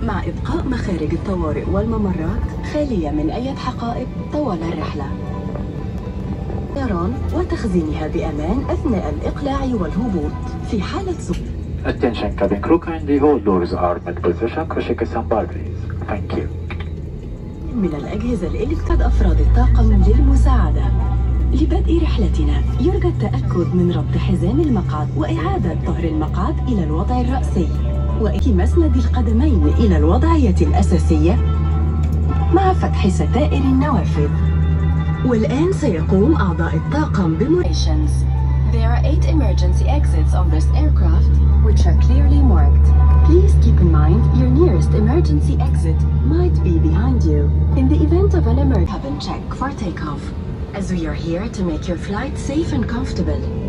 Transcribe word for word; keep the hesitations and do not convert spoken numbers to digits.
مع إبقاء مخارج الطوارئ والممرات خالية من أي حقائب طوال الرحلة. طيران وتخزينها بأمان أثناء الإقلاع والهبوط في حالة سقوط. Attention cabin crew, kindly hold doors are at position. Check some please. Thank you. من الأجهزة الإلكترونية أفراد الطاقم للمساعدة. لبدء رحلتنا يرجى التأكد من ربط حزام المقعد وإعادة ظهر المقعد إلى الوضع الرأسي وإيقاف مسند القدمين إلى الوضعية الأساسية مع فتح ستائر النوافذ. والآن سيقوم أعضاء الطاقم بمراقبة. There are eight emergency exits on this aircraft, which are clearly marked. Please keep in mind your nearest emergency exit might be behind you. In the event of an emergency, cabin check for takeoff, as we are here to make your flight safe and comfortable.